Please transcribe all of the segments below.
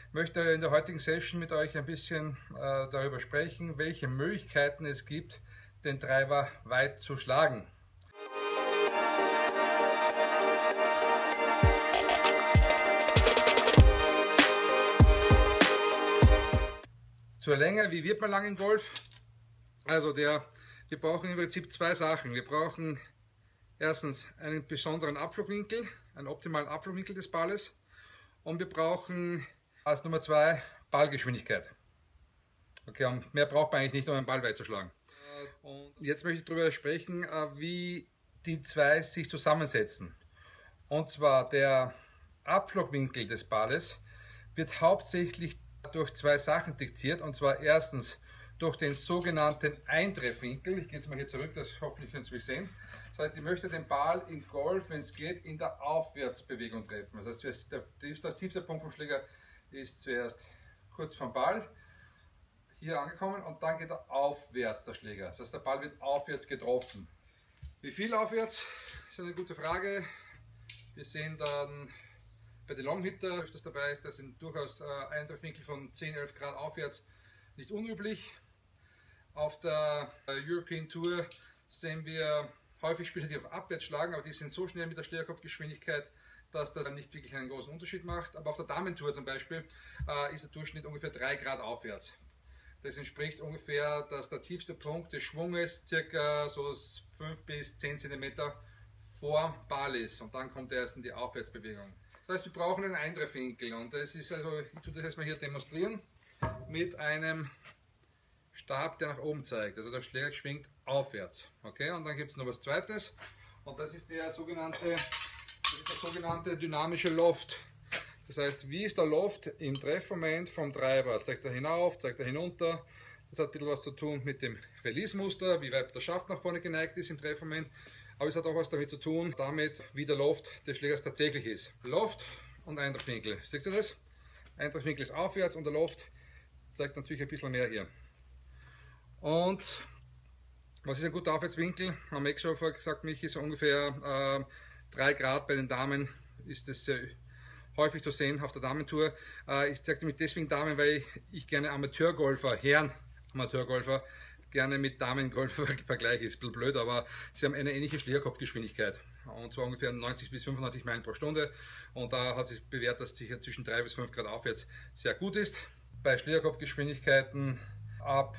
möchte in der heutigen Session mit euch ein bisschen darüber sprechen, welche Möglichkeiten es gibt, den Treiber weit zu schlagen. Zur Länge, wie wird man lang im Golf? Also wir brauchen im Prinzip zwei Sachen. Wir brauchen erstens einen besonderen Abflugwinkel, einen optimalen Abflugwinkel des Balles, und wir brauchen als Nummer zwei Ballgeschwindigkeit. Okay, und mehr braucht man eigentlich nicht, um einen Ball weit zu schlagen. Und jetzt möchte ich darüber sprechen, wie die zwei sich zusammensetzen. Und zwar der Abflugwinkel des Balles wird hauptsächlich durch zwei Sachen diktiert, und zwar erstens durch den sogenannten Eintreffwinkel. Ich gehe jetzt mal hier zurück, das hoffentlich können Sie mich sehen. Das heißt, ich möchte den Ball im Golf, wenn es geht, in der Aufwärtsbewegung treffen. Das heißt, der tiefste Punkt vom Schläger ist zuerst kurz vom Ball hier angekommen und dann geht er aufwärts, der Schläger. Das heißt, der Ball wird aufwärts getroffen. Wie viel aufwärts? Das ist eine gute Frage. Wir sehen dann bei den Longhitter, öfters dabei ist, das sind durchaus Eintreffwinkel von 10-11 Grad aufwärts nicht unüblich. Auf der European Tour sehen wir häufig Spieler, die auf abwärts schlagen, aber die sind so schnell mit der Schlägerkopfgeschwindigkeit, dass das nicht wirklich einen großen Unterschied macht. Aber auf der Damentour zum Beispiel ist der Durchschnitt ungefähr 3 Grad aufwärts. Das entspricht ungefähr, dass der tiefste Punkt des Schwunges circa so 5 bis 10 cm vor Ball ist, und dann kommt er erst in die Aufwärtsbewegung. Das heißt, wir brauchen einen Eintreffwinkel, und das ist also, ich tue das jetzt mal hier demonstrieren mit einem Stab, der nach oben zeigt. Also der Schläger schwingt aufwärts. Okay, und dann gibt es noch was Zweites, und das ist der sogenannte dynamische Loft. Das heißt, wie ist der Loft im Treffmoment vom Treiber? Zeigt er hinauf, zeigt er hinunter? Das hat ein bisschen was zu tun mit dem Release-Muster, wie weit der Schaft nach vorne geneigt ist im Treffmoment. Aber es hat auch was damit zu tun, wie der Loft des Schlägers tatsächlich ist. Loft und Eintreffwinkel. Seht ihr das? Eintreffwinkel ist aufwärts und der Loft zeigt natürlich ein bisschen mehr hier. Und was ist ein guter Aufwärtswinkel? Am Eckshow sagt mich, ist ungefähr 3 Grad. Bei den Damen ist das sehr häufig zu sehen auf der Damentour. Ich sage nämlich deswegen Damen, weil ich gerne Herren Amateurgolfer gerne mit Damengolfer vergleiche. Ist ein bisschen blöd, aber sie haben eine ähnliche Schlägerkopfgeschwindigkeit, und zwar ungefähr 90 bis 95 Meilen pro Stunde, und da hat sich bewährt, dass die zwischen 3 bis 5 Grad aufwärts sehr gut ist. Bei Schlägerkopfgeschwindigkeiten ab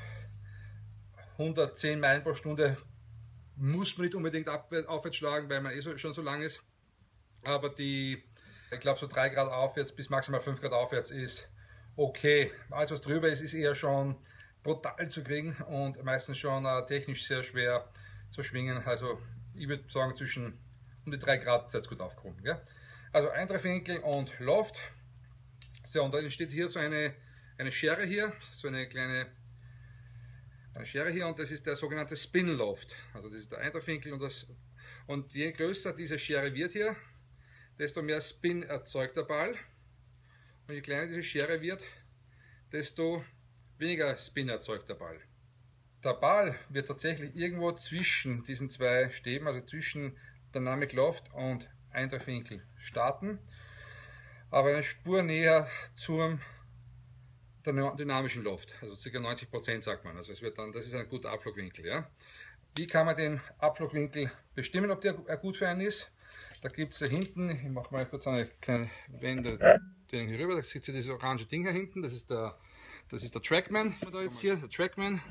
110 Meilen pro Stunde muss man nicht unbedingt aufwärts schlagen, weil man schon so lang ist, aber ich glaube, so 3 Grad aufwärts bis maximal 5 Grad aufwärts ist okay. Alles was drüber ist, ist eher schon brutal zu kriegen und meistens schon technisch sehr schwer zu schwingen. Also ich würde sagen, zwischen um die 3 Grad seid ihr gut aufgehoben. Gell? Also Eintreffwinkel und Loft. So, und dann entsteht hier so eine Schere hier, so eine kleine Schere hier, und das ist der sogenannte Spin Loft. Also das ist der Eintreffwinkel, und je größer diese Schere wird hier, desto mehr Spin erzeugt der Ball, und je kleiner diese Schere wird, desto weniger Spin erzeugt der Ball. Der Ball wird tatsächlich irgendwo zwischen diesen zwei Stäben, also zwischen Dynamic Loft und Eintreffwinkel starten, aber eine Spur näher zum dynamischen Loft, also ca. 90% sagt man. Also das ist ein guter Abflugwinkel. Ja? Wie kann man den Abflugwinkel bestimmen, ob der gut für einen ist? Da gibt es hier hinten, ich mache mal kurz eine kleine Wende den hier rüber, da sieht ihr dieses orange Ding hier hinten, das ist der Trackman. Da jetzt hier, der Trackman.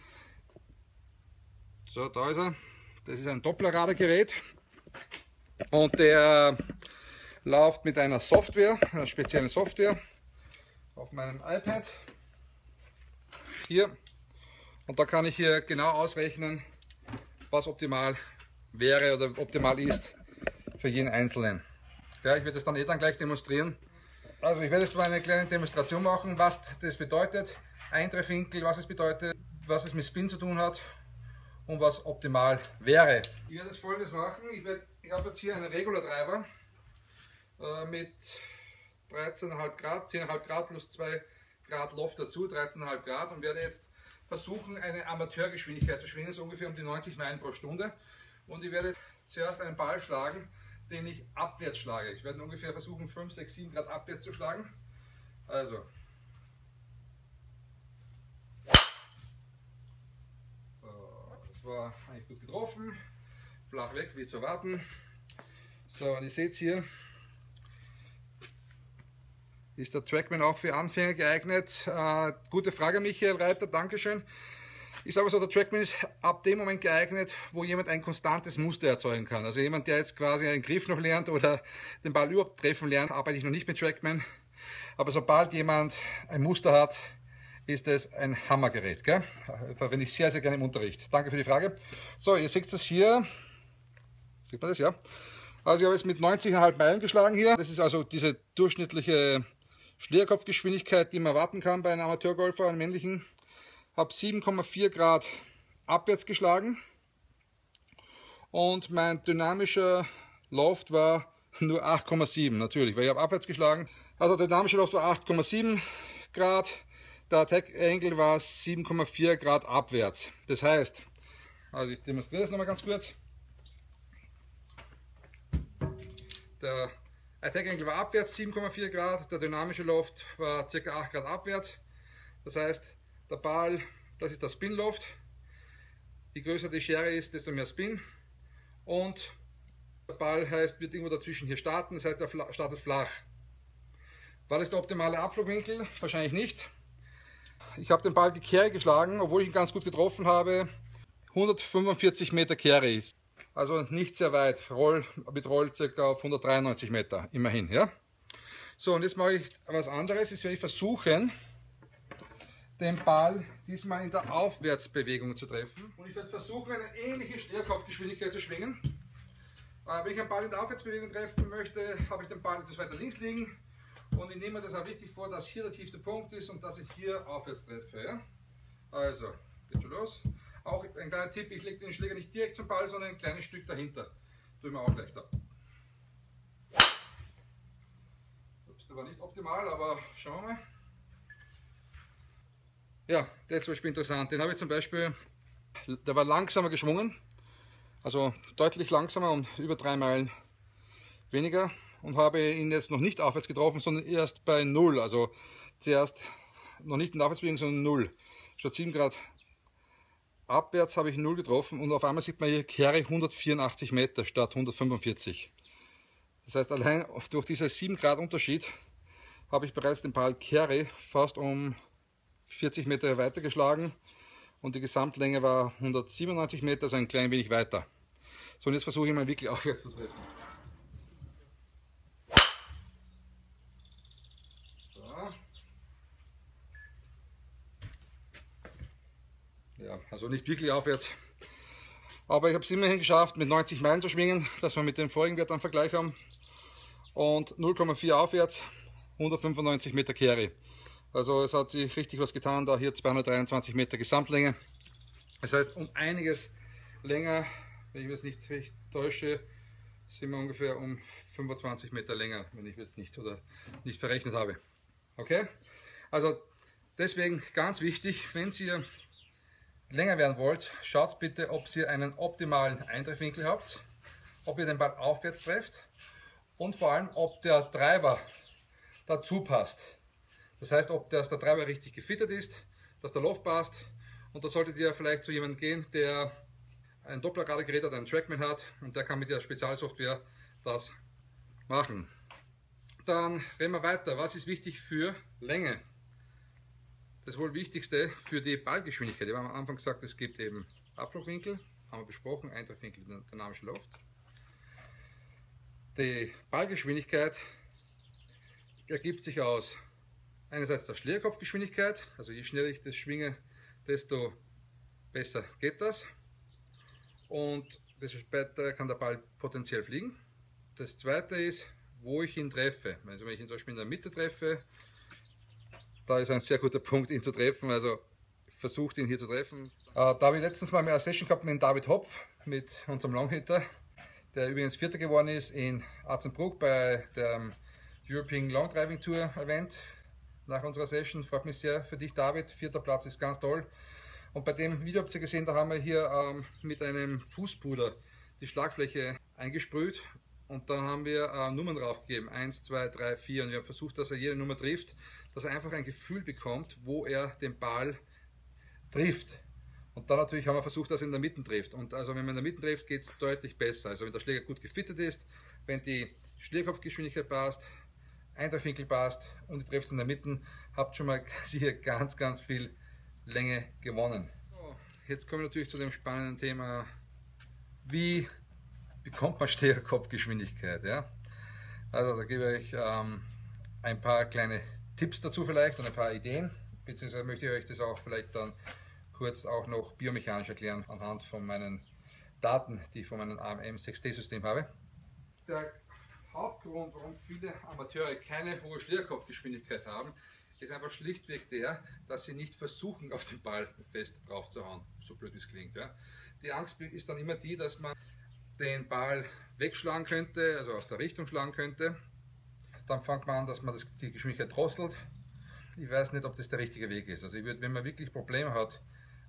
So, da ist er. Das ist ein Dopplerradargerät, und der läuft mit einer Software, einer speziellen Software, auf meinem iPad hier, und da kann ich hier genau ausrechnen, was optimal wäre oder optimal ist für jeden Einzelnen. Ja, ich werde das dann gleich demonstrieren. Also ich werde jetzt mal eine kleine Demonstration machen, was das bedeutet, Eintreffwinkel, was es bedeutet, was es mit Spin zu tun hat und was optimal wäre. Ich werde jetzt Folgendes machen. Ich habe jetzt hier einen Regular Driver mit 13,5 Grad, 10,5 Grad plus 2 Grad Loft dazu, 13,5 Grad, und werde jetzt versuchen, eine Amateurgeschwindigkeit zu schwingen, so ungefähr um die 90 Meilen pro Stunde. Und ich werde zuerst einen Ball schlagen, den ich abwärts schlage. Ich werde ungefähr versuchen, 5, 6, 7 Grad abwärts zu schlagen. Also. Das war eigentlich gut getroffen. Flach weg, wie zu erwarten. So, und ihr seht hier, ist der Trackman auch für Anfänger geeignet? Gute Frage, Michael Reiter, Dankeschön. Ich sage so, der Trackman ist ab dem Moment geeignet, wo jemand ein konstantes Muster erzeugen kann. Also jemand, der jetzt quasi einen Griff noch lernt oder den Ball überhaupt treffen lernt, arbeite ich noch nicht mit Trackman. Aber sobald jemand ein Muster hat, ist es ein Hammergerät. Gell? Verwende ich sehr, sehr gerne im Unterricht. Danke für die Frage. So, ihr seht das hier. Sieht man das, ja? Also ich habe jetzt mit 90,5 Meilen geschlagen hier. Das ist also diese durchschnittliche Schlägerkopfgeschwindigkeit, die man erwarten kann bei einem Amateurgolfer, einem männlichen. Habe 7,4 Grad abwärts geschlagen. Und mein dynamischer Loft war nur 8,7 natürlich, weil ich habe abwärts geschlagen. Also der dynamische Loft war 8,7 Grad. Der Attack Angle war 7,4 Grad abwärts. Das heißt, also ich demonstriere das nochmal ganz kurz. Der Attack Angle war abwärts 7,4 Grad, der dynamische Loft war ca. 8 Grad abwärts. Das heißt, der Ball, das ist der Spin Loft. Je größer die Schere ist, desto mehr Spin. Und der Ball heißt, wird irgendwo dazwischen hier starten, das heißt, er startet flach. War das der optimale Abflugwinkel? Wahrscheinlich nicht. Ich habe den Ball die Carry geschlagen, obwohl ich ihn ganz gut getroffen habe. 145 Meter Carry. Also nicht sehr weit. Mit Roll ca. auf 193 Meter, immerhin. Ja? So, und jetzt mache ich was anderes. Jetzt werde ich versuchen, den Ball diesmal in der Aufwärtsbewegung zu treffen. Und ich werde versuchen, eine ähnliche Schlägerkopfgeschwindigkeit zu schwingen. Wenn ich einen Ball in der Aufwärtsbewegung treffen möchte, habe ich den Ball etwas weiter links liegen. Und ich nehme mir das auch richtig vor, dass hier der tiefste Punkt ist und dass ich hier aufwärts treffe. Ja? Also, geht schon los. Auch ein kleiner Tipp, ich lege den Schläger nicht direkt zum Ball, sondern ein kleines Stück dahinter. Tue ich mir auch leichter. Ups, der war nicht optimal, aber schauen wir mal. Ja, der ist zum Beispiel interessant. Den habe ich zum Beispiel, der war langsamer geschwungen. Also deutlich langsamer, um über 3 Meilen weniger. Und habe ihn jetzt noch nicht aufwärts getroffen, sondern erst bei 0. Also zuerst noch nicht in der Aufwärtsbewegung, sondern 0. Statt 7 Grad abwärts habe ich 0 getroffen und auf einmal sieht man hier Carry 184 Meter statt 145. Das heißt, allein durch diesen 7 Grad Unterschied habe ich bereits den Ball Carry fast um 40 Meter weiter geschlagen und die Gesamtlänge war 197 Meter, also ein klein wenig weiter. So, und jetzt versuche ich mal wirklich aufwärts zu treffen. Ja, also nicht wirklich aufwärts. Aber ich habe es immerhin geschafft, mit 90 Meilen zu schwingen, dass wir mit dem vorigen Wert einen Vergleich haben. Und 0,4 aufwärts, 195 Meter Carry. Also es hat sich richtig was getan, da hier 223 Meter Gesamtlänge. Das heißt, um einiges länger, wenn ich mich jetzt nicht recht täusche, sind wir ungefähr um 25 Meter länger, wenn ich jetzt nicht verrechnet habe. Okay? Also deswegen ganz wichtig, wenn Sie länger werden wollt, schaut bitte, ob ihr einen optimalen Eintreffwinkel habt, ob ihr den Ball aufwärts trefft und vor allem, ob der Treiber dazu passt. Das heißt, ob der Treiber richtig gefittet ist, dass der Loft passt, und da solltet ihr vielleicht zu jemandem gehen, der ein Dopplerradargerät hat, einen Trackman hat, und der kann mit der Spezialsoftware das machen. Dann reden wir weiter. Was ist wichtig für Länge? Das wohl Wichtigste für die Ballgeschwindigkeit. Wir haben am Anfang gesagt, es gibt eben Abflugwinkel, haben wir besprochen, Eintreffwinkel, dynamische Loft. Die Ballgeschwindigkeit ergibt sich aus einerseits der Schlägerkopfgeschwindigkeit, also je schneller ich das schwinge, desto besser geht das und desto später kann der Ball potenziell fliegen. Das zweite ist, wo ich ihn treffe. Also wenn ich ihn zum Beispiel in der Mitte treffe, da ist ein sehr guter Punkt, ihn zu treffen, also versucht ihn hier zu treffen. Da habe ich letztens mal eine Session gehabt mit David Hopf, mit unserem Longhitter, der übrigens Vierter geworden ist in Atzenbruck bei der European Long Driving Tour Event. Nach unserer Session, freut mich sehr für dich, David, 4. Platz ist ganz toll. Und bei dem Video habt ihr gesehen, da haben wir hier mit einem Fußpuder die Schlagfläche eingesprüht und dann haben wir Nummern draufgegeben, 1, 2, 3, 4 und wir haben versucht, dass er jede Nummer trifft, dass er einfach ein Gefühl bekommt, wo er den Ball trifft. Und dann natürlich haben wir versucht, dass er in der Mitte trifft. Und also wenn man in der Mitte trifft, geht es deutlich besser. Also wenn der Schläger gut gefittet ist, wenn die Schlägerkopfgeschwindigkeit passt, Eintreffwinkel passt und ihr trefft in der Mitte, habt schon mal sicher ganz viel Länge gewonnen. So, jetzt kommen wir natürlich zu dem spannenden Thema, wie bekommt man Schlägerkopfgeschwindigkeit? Ja? Also da gebe ich ein paar kleine Tipps dazu vielleicht und ein paar Ideen, beziehungsweise möchte ich euch das auch vielleicht dann kurz auch noch biomechanisch erklären anhand von meinen Daten, die ich von meinem AMM 6D-System habe. Der Hauptgrund, warum viele Amateure keine hohe Schlägerkopfgeschwindigkeit haben, ist einfach schlichtweg der, dass sie nicht versuchen, auf den Ball fest drauf zu hauen, so blöd wie es klingt. Ja. Die Angst ist dann immer die, dass man den Ball wegschlagen könnte, also aus der Richtung schlagen könnte. Dann fängt man an, dass man die Geschwindigkeit drosselt. Ich weiß nicht, ob das der richtige Weg ist. Also wenn man wirklich Probleme hat,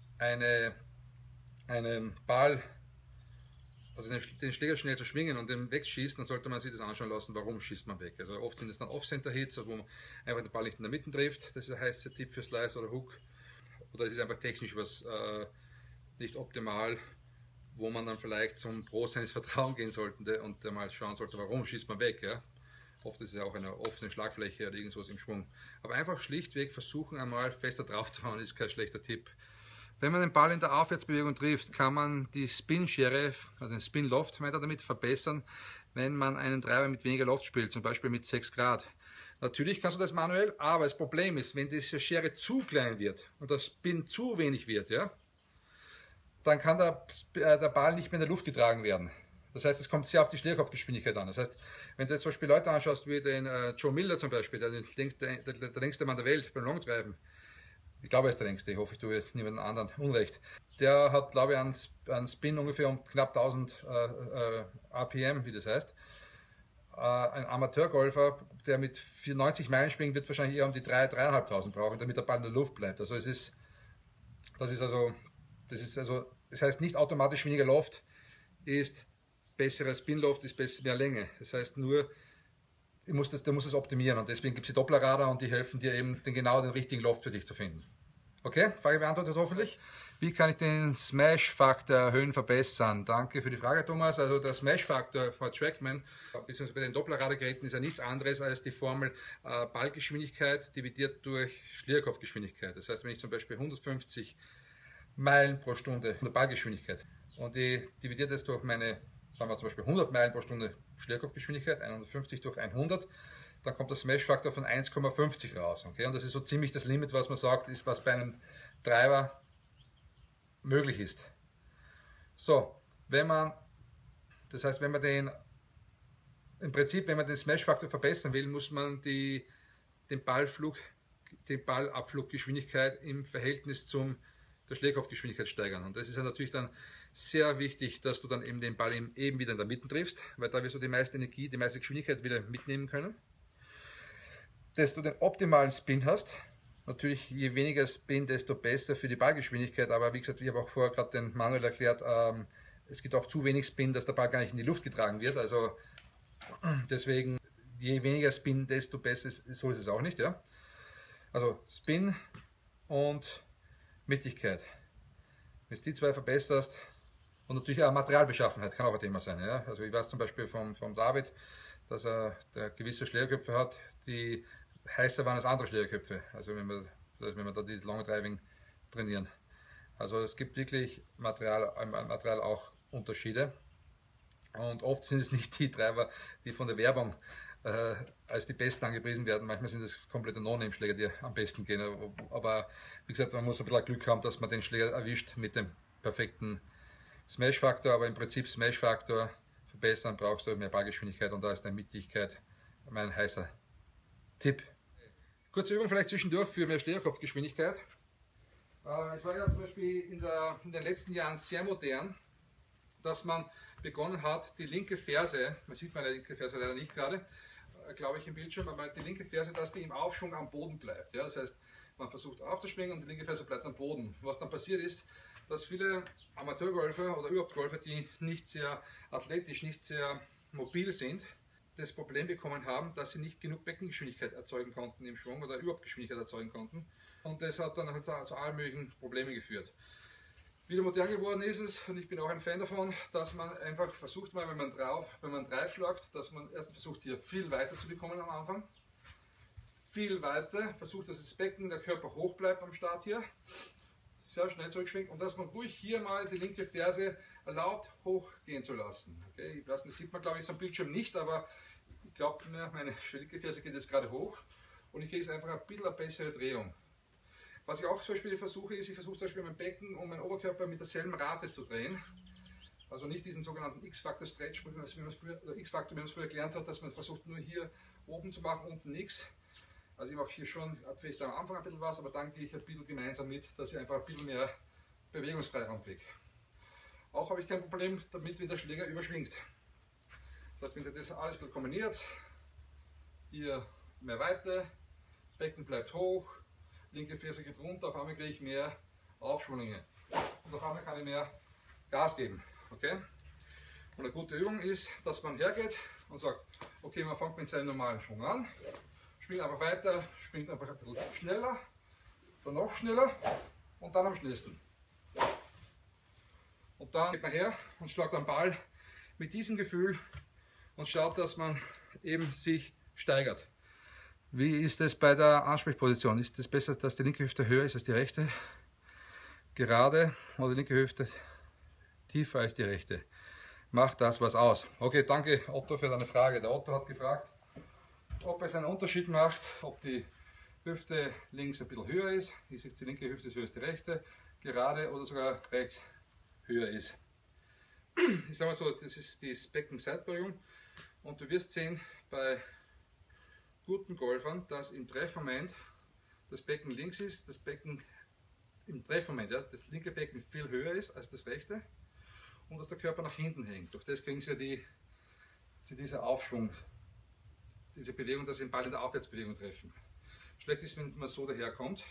einen Ball, also den Schläger schnell zu schwingen und den wegschießen, dann sollte man sich das anschauen lassen, warum schießt man weg. Also oft sind es dann Off-Center-Hits, wo man einfach den Ball nicht in der Mitte trifft. Das ist der heiße Tipp für Slice oder Hook. Oder es ist einfach technisch was nicht optimal, wo man dann vielleicht zum Pro seines Vertrauens gehen sollte und mal schauen sollte, warum schießt man weg. Ja? Oft ist es ja auch eine offene Schlagfläche oder irgendwas im Schwung. Aber einfach schlichtweg versuchen, einmal fester drauf zu hauen, ist kein schlechter Tipp. Wenn man den Ball in der Aufwärtsbewegung trifft, kann man die Spin-Schere, also den Spin-Loft damit verbessern, wenn man einen Treiber mit weniger Loft spielt, zum Beispiel mit 6 Grad. Natürlich kannst du das manuell, aber das Problem ist, wenn diese Schere zu klein wird und der Spin zu wenig wird, ja, dann kann der Ball nicht mehr in der Luft getragen werden. Das heißt, es kommt sehr auf die Schlägerkopfgeschwindigkeit an. Das heißt, wenn du jetzt zum Beispiel Leute anschaust, wie den Joe Miller zum Beispiel, der längste Mann der Welt beim Longdriven, ich glaube, er ist der längste, ich hoffe, ich tue jetzt niemandem anderen Unrecht. Der hat, glaube ich, einen Spin ungefähr um knapp 1000 RPM, wie das heißt. Ein Amateurgolfer, der mit 94 Meilen schwingt, wird wahrscheinlich eher um die 3.500 brauchen, damit der Ball in der Luft bleibt. Also das heißt nicht automatisch weniger Loft ist besserer Spin-Loft, ist mehr Länge. Das heißt nur, du musst es optimieren und deswegen gibt es die Dopplerradar und die helfen dir eben genau den richtigen Loft für dich zu finden. Okay, Frage beantwortet hoffentlich. Wie kann ich den Smash-Faktor erhöhen, verbessern? Danke für die Frage, Thomas. Also der Smash-Faktor von Trackman bzw. bei den Dopplerradargeräten ist ja nichts anderes als die Formel Ballgeschwindigkeit dividiert durch Schlägerkopfgeschwindigkeit. Das heißt, wenn ich zum Beispiel 150 Meilen pro Stunde Ballgeschwindigkeit und ich dividiere das durch meine, sagen wir zum Beispiel 100 Meilen pro Stunde Schlägerkopfgeschwindigkeit, 150 durch 100, dann kommt der Smash-Faktor von 1,50 raus. Okay? Und das ist so ziemlich das Limit, was man sagt, ist, was bei einem Treiber möglich ist. So, wenn man den Smash-Faktor verbessern will, muss man die Ballabfluggeschwindigkeit im Verhältnis der Schlägerkopfgeschwindigkeit steigern. Und das ist ja natürlich dann sehr wichtig, dass du dann eben den Ball eben wieder in der Mitte triffst, weil da wirst du die meiste Energie, die meiste Geschwindigkeit wieder mitnehmen können. Dass du den optimalen Spin hast. Natürlich, je weniger Spin, desto besser für die Ballgeschwindigkeit. Aber wie gesagt, ich habe auch vorher gerade den Manuel erklärt, es gibt auch zu wenig Spin, dass der Ball gar nicht in die Luft getragen wird. Also deswegen, je weniger Spin, desto besser. So ist es auch nicht. Ja? Also Spin und Mittigkeit. Wenn du die zwei verbesserst, und natürlich auch Materialbeschaffenheit kann auch ein Thema sein. Ja? Also ich weiß zum Beispiel vom David, dass er gewisse Schlägerköpfe hat, die heißer waren als andere Schlägerköpfe, also wenn wir da die Long Driving trainieren. Also es gibt wirklich Material auch Unterschiede und oft sind es nicht die Treiber, die von der Werbung als die besten angepriesen werden. Manchmal sind es komplette No-Name-Schläger, die am besten gehen. Aber wie gesagt, man muss ein bisschen Glück haben, dass man den Schläger erwischt mit dem perfekten Smash-Faktor. Aber im Prinzip Smash-Faktor verbessern brauchst du mehr Ballgeschwindigkeit und da ist eine Mittigkeit mein heißer Tipp. Kurze Übung vielleicht zwischendurch für mehr Schlägerkopfgeschwindigkeit. Es war ja zum Beispiel in den letzten Jahren sehr modern, dass man begonnen hat, die linke Ferse, man sieht meine linke Ferse leider nicht gerade, glaube ich im Bildschirm, aber die linke Ferse, dass die im Aufschwung am Boden bleibt. Ja? Das heißt, man versucht aufzuschwingen und die linke Ferse bleibt am Boden. Was dann passiert ist, dass viele Amateurgolfer oder überhaupt Golfer, die nicht sehr athletisch, nicht sehr mobil sind, das Problem bekommen haben, dass sie nicht genug Beckengeschwindigkeit erzeugen konnten im Schwung oder überhaupt Geschwindigkeit erzeugen konnten. Und das hat dann halt zu allen möglichen Problemen geführt. Wieder modern geworden ist es, und ich bin auch ein Fan davon, dass man einfach versucht, mal, wenn man drauf schlagt, dass man erst versucht, hier viel weiter zu bekommen am Anfang. Viel weiter, versucht, dass das Becken, der Körper hoch bleibt am Start hier. Sehr schnell zurückschwingt und dass man ruhig hier mal die linke Ferse erlaubt, hochgehen zu lassen. Okay, ich weiß, das sieht man, glaube ich, am Bildschirm nicht, aber ich glaube mir, meine linke Ferse geht jetzt gerade hoch und ich kriege jetzt einfach ein bisschen eine bessere Drehung. Was ich auch zum Beispiel versuche, ist, ich versuche zum Beispiel mein Becken und meinen Oberkörper mit derselben Rate zu drehen. Also nicht diesen sogenannten X-Factor-Stretch, wie man es früher gelernt hat, dass man versucht, nur hier oben zu machen, unten nichts. Also ich mache hier schon, vielleicht am Anfang ein bisschen was, aber dann gehe ich ein bisschen gemeinsam mit, dass ich einfach ein bisschen mehr Bewegungsfreiraum kriege. Auch habe ich kein Problem damit, wenn der Schläger überschwingt. Das heißt, wenn ihr das alles ein bisschen kombiniert, hier mehr Weite, Becken bleibt hoch, linke Ferse geht runter, auf einmal kriege ich mehr Aufschwünge. Und auf einmal kann ich mehr Gas geben. Okay? Und eine gute Übung ist, dass man hergeht und sagt, okay, man fängt mit seinem normalen Schwung an. Schwingt einfach weiter, schwingt einfach ein bisschen schneller, dann noch schneller und dann am schnellsten. Und dann geht man her und schlagt den Ball mit diesem Gefühl und schaut, dass man eben sich steigert. Wie ist es bei der Ansprechposition? Ist es besser, dass die linke Hüfte höher ist als die rechte? Gerade oder die linke Hüfte tiefer als die rechte? Macht das was aus? Okay, danke Otto für deine Frage. Der Otto hat gefragt, ob es einen Unterschied macht, ob die Hüfte links ein bisschen höher ist, ist jetzt die linke Hüfte höher als die rechte, gerade oder sogar rechts höher ist. Ich sage mal so, das ist die Beckenseitbeugung und du wirst sehen bei guten Golfern, dass im Treffmoment das Becken links ist, das Becken im Treffmoment, ja, das linke Becken viel höher ist als das rechte und dass der Körper nach hinten hängt. Durch das kriegen sie dieser Aufschwung, diese Bewegung, dass sie den Ball in der Aufwärtsbewegung treffen. Schlecht ist, wenn man so daherkommt.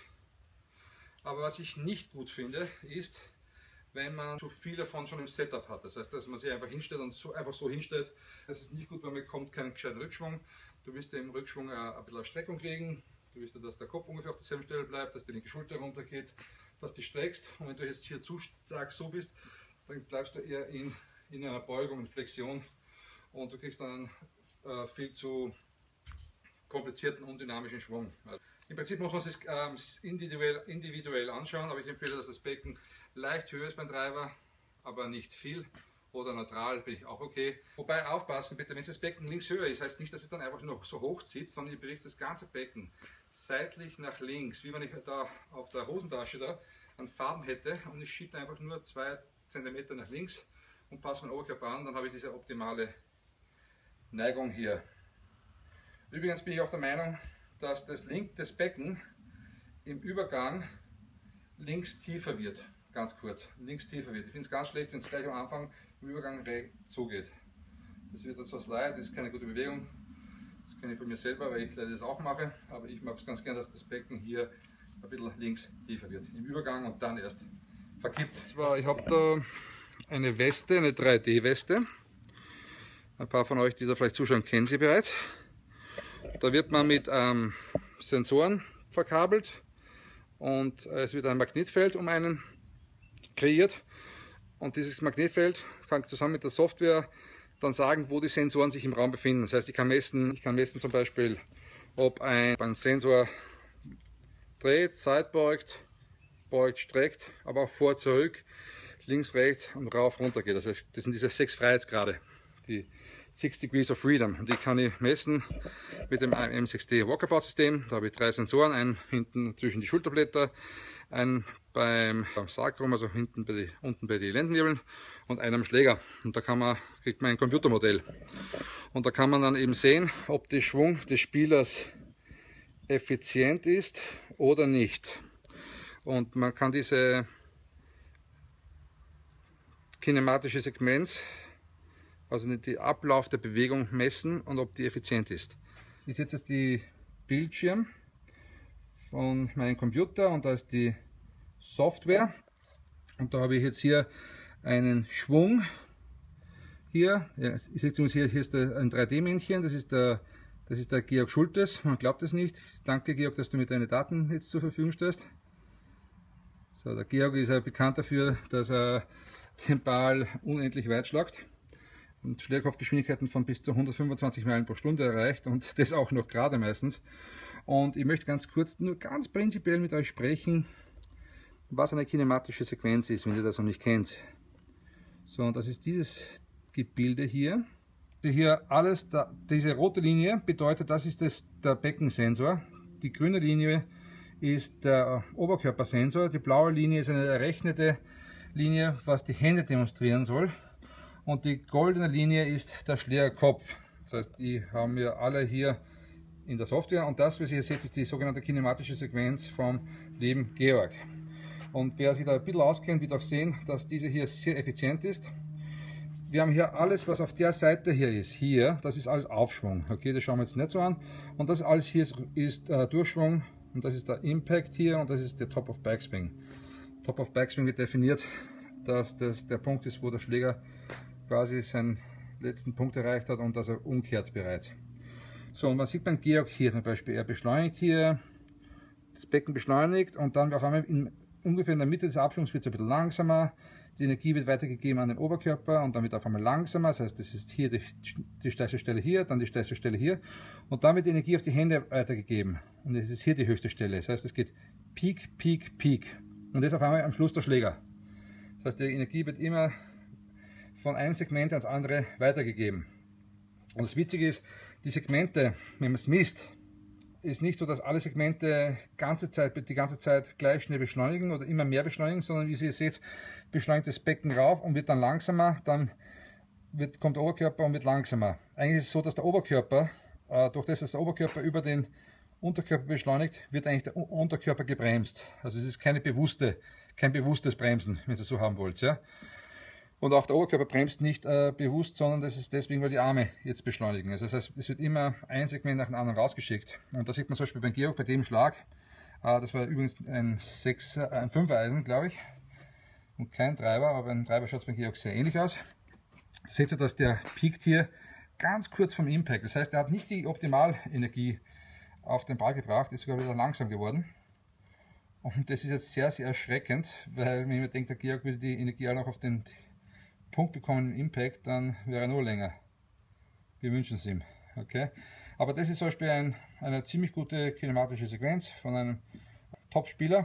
Aber was ich nicht gut finde, ist, wenn man zu viel davon schon im Setup hat. Das heißt, dass man sich einfach hinstellt und einfach so hinstellt. Das ist nicht gut, weil man bekommt keinen gescheiten Rückschwung. Du wirst ja im Rückschwung ein bisschen eine Streckung kriegen. Du wirst ja, dass der Kopf ungefähr auf derselben Stelle bleibt, dass die linke Schulter runtergeht, dass du streckst. Und wenn du jetzt hier zu stark so bist, dann bleibst du eher in einer Beugung, in Flexion. Und du kriegst dann viel zu komplizierten, undynamischen Schwung. Im Prinzip muss man es individuell anschauen, aber ich empfehle, dass das Becken leicht höher ist beim Treiber, aber nicht viel. Oder neutral bin ich auch okay. Wobei aufpassen bitte, wenn das Becken links höher ist, heißt nicht, dass es dann einfach nur so hoch zieht, sondern ihr bewegt das ganze Becken seitlich nach links, wie wenn ich da auf der Hosentasche da einen Faden hätte und ich schiebe einfach nur 2 cm nach links und passe meinen Oberkörper an, dann habe ich diese optimale Neigung hier. Übrigens bin ich auch der Meinung, dass das Becken im Übergang links tiefer wird. Ganz kurz, links tiefer wird. Ich finde es ganz schlecht, wenn es gleich am Anfang im Übergang zugeht. Das wird etwas leid, das ist keine gute Bewegung. Das kenne ich von mir selber, weil ich leider das auch mache. Aber ich mag es ganz gern, dass das Becken hier ein bisschen links tiefer wird. Im Übergang und dann erst verkippt. Ich habe da eine Weste, eine 3D-Weste. Ein paar von euch, die da vielleicht zuschauen, kennen sie bereits. Da wird man mit Sensoren verkabelt und es wird ein Magnetfeld um einen kreiert. Und dieses Magnetfeld kann zusammen mit der Software dann sagen, wo die Sensoren sich im Raum befinden. Das heißt, ich kann messen zum Beispiel, ob ein Sensor dreht, seitbeugt, beugt, streckt, aber auch vor, zurück, links, rechts und rauf, runter geht. Das heißt, das sind diese 6 Freiheitsgrade, die 6 Degrees of Freedom. Und die kann ich messen mit dem M6D Walkabout-System. Da habe ich 3 Sensoren, einen hinten zwischen die Schulterblätter, einen beim Sacrum, also unten bei den Lendenwirbeln und einen am Schläger. Und da kriegt man ein Computermodell. Und da kann man dann eben sehen, ob der Schwung des Spielers effizient ist oder nicht. Und man kann diese kinematische Sequenz, also den Ablauf der Bewegung messen und ob die effizient ist. Ich setze jetzt die Bildschirm von meinem Computer und da ist die Software und da habe ich jetzt hier einen Schwung hier, ja, ich sehe hier, hier ist ein 3D-Männchen, das ist der Georg Schultes, man glaubt es nicht. Danke Georg, dass du mir deine Daten jetzt zur Verfügung stellst. So, der Georg ist ja bekannt dafür, dass er den Ball unendlich weit schlagt und Schlägerkopfgeschwindigkeiten von bis zu 125 Meilen pro Stunde erreicht und das auch noch gerade meistens. Und ich möchte ganz kurz, nur ganz prinzipiell mit euch sprechen, was eine kinematische Sequenz ist, wenn ihr das noch nicht kennt. So, und das ist dieses Gebilde hier. Hier alles, diese rote Linie bedeutet, das ist der Beckensensor. Die grüne Linie ist der Oberkörpersensor. Die blaue Linie ist eine errechnete Linie, was die Hände demonstrieren soll. Und die goldene Linie ist der Schlägerkopf. Das heißt, die haben wir alle hier in der Software. Und das, was ihr hier seht, ist die sogenannte kinematische Sequenz vom lieben Georg. Und wer sich da ein bisschen auskennt, wird auch sehen, dass diese hier sehr effizient ist. Wir haben hier alles, was auf der Seite hier ist. Hier, das ist alles Aufschwung. Okay, das schauen wir jetzt nicht so an. Und das alles hier ist Durchschwung. Und das ist der Impact hier und das ist der Top of Backspin. Top of Backspin wird definiert, dass das der Punkt ist, wo der Schläger quasi seinen letzten Punkt erreicht hat und dass er umkehrt bereits. So, und man sieht beim Georg hier zum Beispiel, er beschleunigt hier, das Becken beschleunigt und dann auf einmal ungefähr in der Mitte des Abschwungs wird es ein bisschen langsamer. Die Energie wird weitergegeben an den Oberkörper und dann wird auf einmal langsamer. Das heißt, das ist hier die stärkste Stelle hier, dann die stärkste Stelle hier. Und dann wird die Energie auf die Hände weitergegeben. Und es ist hier die höchste Stelle. Das heißt, es geht Peak, Peak, Peak. Und das auf einmal am Schluss der Schläger. Das heißt, die Energie wird immer von einem Segment ans andere weitergegeben. Und das Witzige ist, die Segmente, wenn man es misst, ist nicht so, dass alle Segmente die ganze Zeit gleich schnell beschleunigen oder immer mehr beschleunigen, sondern wie ihr seht, beschleunigt das Becken rauf und wird dann langsamer, dann kommt der Oberkörper und wird langsamer. Eigentlich ist es so, dass der Oberkörper, durch das, dass der Oberkörper über den Unterkörper beschleunigt, wird eigentlich der Unterkörper gebremst. Also es ist kein bewusstes Bremsen, wenn ihr es so haben wollt. Ja? Und auch der Oberkörper bremst nicht bewusst, sondern das ist deswegen, weil die Arme jetzt beschleunigen. Also das heißt, es wird immer ein Segment nach dem anderen rausgeschickt. Und da sieht man zum Beispiel beim Georg, bei dem Schlag, das war übrigens ein 5er Eisen, glaube ich, und kein Treiber, aber ein Treiber schaut beim Georg sehr ähnlich aus. Da seht ihr, dass der piekt hier ganz kurz vom Impact. Das heißt, er hat nicht die Optimalenergie auf den Ball gebracht, ist sogar wieder langsam geworden. Und das ist jetzt sehr, sehr erschreckend, weil wenn man denkt, der Georg würde die Energie auch noch auf den Punkt bekommen im Impact, dann wäre er nur länger. Wir wünschen es ihm. Okay? Aber das ist zum Beispiel eine ziemlich gute kinematische Sequenz von einem Top-Spieler.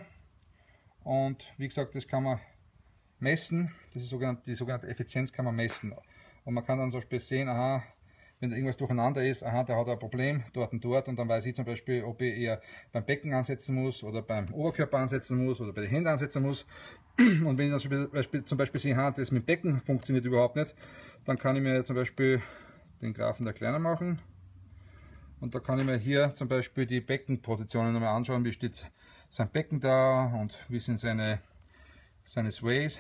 Und wie gesagt, das kann man messen. Das ist die sogenannte Effizienz kann man messen. Und man kann dann zum Beispiel sehen, aha, wenn da irgendwas durcheinander ist, aha, der hat ein Problem dort und dort, und dann weiß ich zum Beispiel, ob ich eher beim Becken ansetzen muss oder beim Oberkörper ansetzen muss oder bei den Händen ansetzen muss. Und wenn ich dann zum Beispiel sehe, aha, das mit dem Becken funktioniert überhaupt nicht, dann kann ich mir zum Beispiel den Graphen da kleiner machen und da kann ich mir hier zum Beispiel die Beckenpositionen nochmal anschauen, wie steht sein Becken da und wie sind seine Sways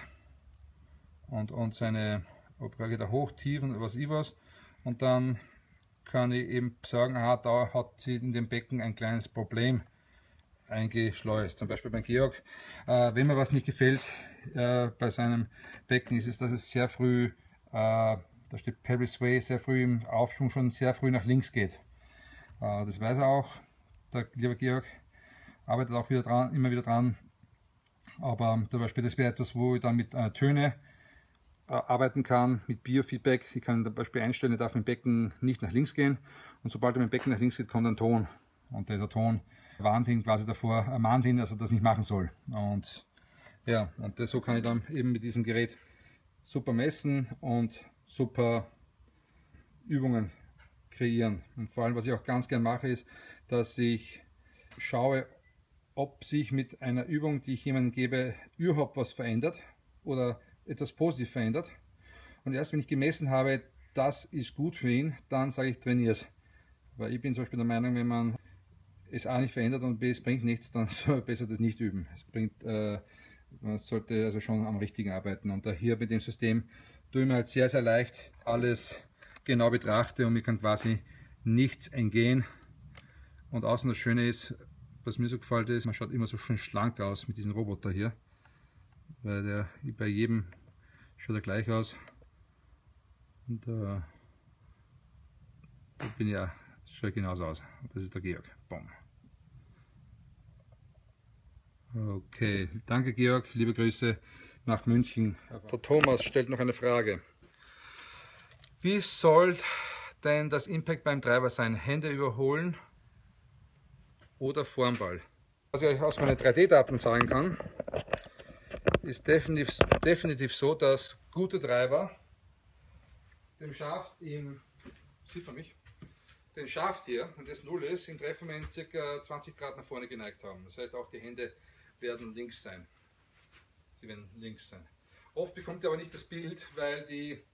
und seine, ob geht er hoch, tief und was ich was. Und dann kann ich eben sagen, aha, da hat sie in dem Becken ein kleines Problem eingeschleust. Zum Beispiel beim Georg, wenn mir was nicht gefällt bei seinem Becken, ist es, dass es sehr früh, da steht Pelvis Sway, sehr früh im Aufschwung schon sehr früh nach links geht. Das weiß er auch, der liebe Georg, arbeitet auch immer wieder dran. Aber zum Beispiel, das wäre etwas, wo ich dann mit Töne arbeiten kann, mit Biofeedback. Ich kann zum Beispiel einstellen, ich darf mit dem Becken nicht nach links gehen, und sobald er mit dem Becken nach links geht, kommt ein Ton. Und dieser Ton warnt ihn quasi davor, mahnt ihn, dass er das nicht machen soll. Und ja, und so kann ich dann eben mit diesem Gerät super messen und super Übungen kreieren. Und vor allem, was ich auch ganz gern mache, ist, dass ich schaue, ob sich mit einer Übung, die ich jemandem gebe, überhaupt was verändert oder etwas positiv verändert. Und erst wenn ich gemessen habe, das ist gut für ihn, dann sage ich, trainiere es. Weil ich bin zum Beispiel der Meinung, wenn man es A nicht verändert und B es bringt nichts, dann soll man besser das nicht üben. Man sollte also schon am Richtigen arbeiten. Und da hier mit dem System tue ich mir halt sehr, sehr leicht alles genau betrachte und mir kann quasi nichts entgehen. Und außen das Schöne ist, was mir so gefällt, ist, man schaut immer so schön schlank aus mit diesem Roboter hier. Weil bei jedem schaut er gleich aus. Und da bin ich ja, schaut genauso aus. Das ist der Georg. Boom. Okay, danke Georg, liebe Grüße nach München. Der Thomas stellt noch eine Frage. Wie soll denn das Impact beim Treiber sein? Hände überholen oder Formball? Was ich euch aus meinen 3D-Daten sagen kann, ist definitiv so, dass gute Treiber dem Schaft sieht man mich? Den Schaft hier, und das 0 ist, im Treffmoment ca. 20 Grad nach vorne geneigt haben. Das heißt, auch die Hände werden links sein. Sie werden links sein. Oft bekommt ihr aber nicht das Bild, weil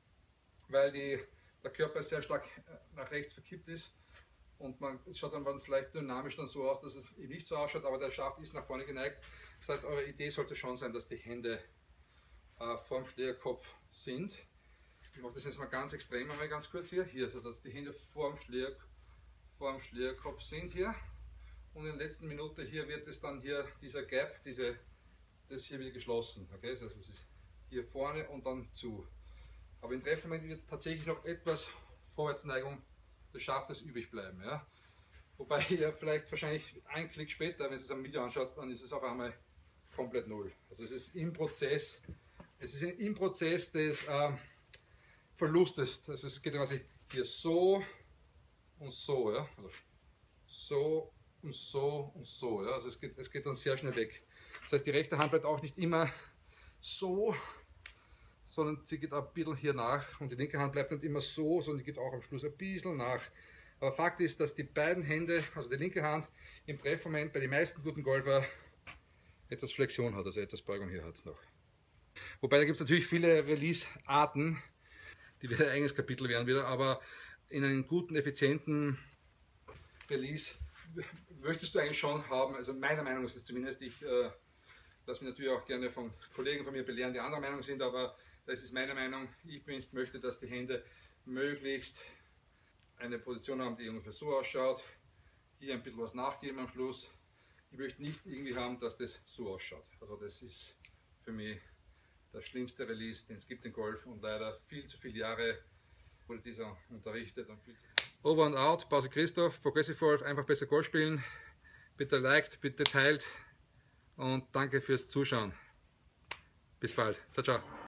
der Körper sehr stark nach rechts verkippt ist und es schaut dann vielleicht dynamisch dann so aus, dass es eben nicht so ausschaut, aber der Schaft ist nach vorne geneigt. Das heißt, eure Idee sollte schon sein, dass die Hände vorm Schlägerkopf sind. Ich mache das jetzt mal ganz extrem, einmal ganz kurz hier, so dass die Hände vorm Schlägerkopf sind hier. Und in der letzten Minute hier wird es dann hier, dieser Gap, das hier wieder geschlossen. Okay? Also es ist hier vorne und dann zu. Aber im Treffmoment wird tatsächlich noch etwas Vorwärtsneigung des Schaftes übrig bleiben. Ja? Wobei ihr vielleicht wahrscheinlich einen Klick später, wenn ihr es am Video anschaut, dann ist es auf einmal komplett null. Also es ist im Prozess des Verlustes. Also es geht quasi hier so und so. Ja? Also so und so und so. Ja? Also es geht dann sehr schnell weg. Das heißt, die rechte Hand bleibt auch nicht immer so, sondern sie geht ein bisschen hier nach, und die linke Hand bleibt nicht immer so, sondern die geht auch am Schluss ein bisschen nach. Aber Fakt ist, dass die beiden Hände, also die linke Hand, im Treffmoment bei den meisten guten Golfer etwas Flexion hat, also etwas Beugung hier hat es noch. Wobei da gibt es natürlich viele Release-Arten, die wieder ein eigenes Kapitel werden wieder, aber in einem guten, effizienten Release möchtest du eigentlich schon haben, also meiner Meinung ist es zumindest, ich lasse mich natürlich auch gerne von Kollegen von mir belehren, die anderer Meinung sind, aber das ist meine Meinung. Ich möchte, dass die Hände möglichst eine Position haben, die ungefähr so ausschaut. Hier ein bisschen was nachgeben am Schluss. Ich möchte nicht irgendwie haben, dass das so ausschaut. Also das ist für mich der schlimmste Release, den es gibt im Golf, und leider viel zu viele Jahre wurde dieser unterrichtet. Und Over and out, Pause Christoph, Progressive Golf, einfach besser Golf spielen. Bitte liked, bitte teilt und danke fürs Zuschauen. Bis bald. Ciao, ciao.